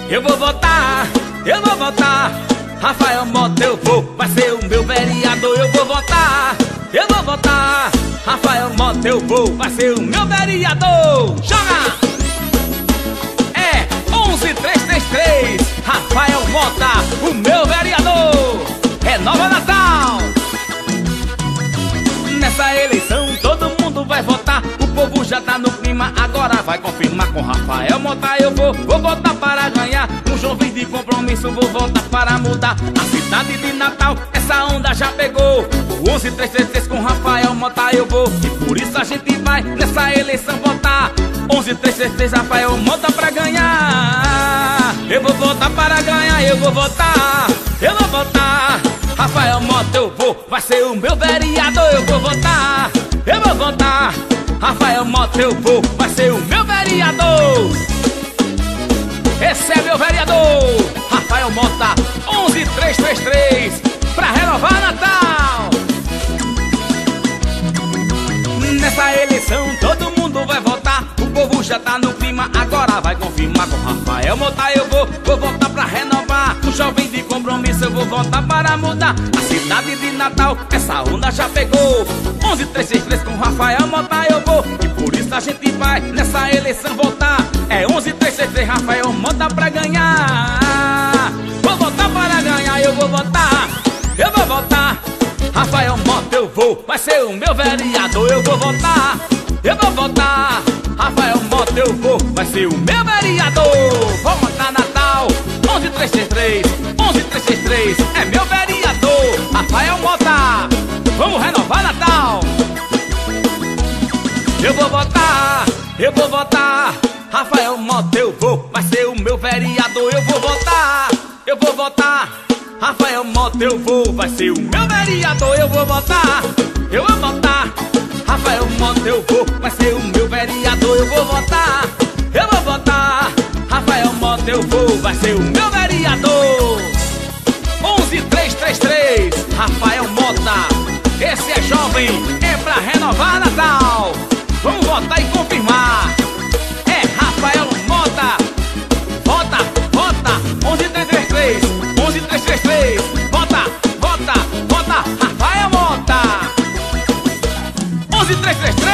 Eu vou votar, Rafael Mota eu vou, vai ser o meu vereador. Eu vou votar, Rafael Mota eu vou, vai ser o meu vereador. Joga! É 11333, Rafael Mota, o meu vereador. Renova Natal. Nessa eleição todo mundo vai votar, o povo já tá no clima, agora vai confirmar com Rafael Mota eu vou votar para ganhar. Com João Verde de compromisso vou votar para mudar a cidade de Natal, essa onda já pegou. O 11333 com Rafael Mota eu vou, e por isso a gente vai nessa eleição votar. 11333 Rafael Mota pra ganhar. Eu vou votar para ganhar, eu vou votar Rafael Mota eu vou, vai ser o meu vereador. Eu vou votar Rafael Mota eu vou, vai ser o meu vereador. Esse é meu vereador, Rafael Mota, 11333, pra renovar Natal. Nessa eleição todo mundo vai votar, o povo já tá no clima, agora vai confirmar com Rafael Mota eu vou votar pra renovar. Com jovem de compromisso eu vou votar para mudar a cidade de Natal, essa onda já pegou. 11333 com Rafael Mota eu vou, e por isso a gente vai nessa eleição votar. É 11333 Rafael Mota pra ganhar. Vou votar para ganhar, eu vou votar Rafael Mota eu vou, vai ser o meu vereador. Eu vou votar Rafael Mota eu vou, vai ser o meu vereador. Vou votar Natal, 11333 é meu vereador, Rafael Mota. Vamos renovar Natal. Eu vou votar Rafael Mota eu vou, vai ser o meu vereador. Eu vou votar Rafael Mota eu vou, vai ser o meu vereador. Eu vou votar Rafael Mota eu vou, vai ser o meu vereador. Eu vou votar Rafael Mota eu vou, vai ser o meu vereador. 11333 Rafael Mota, esse é jovem, é pra renovar Natal. Vamos votar e confirmar. É Rafael Mota. Vota 11333 vota Rafael Mota. 11333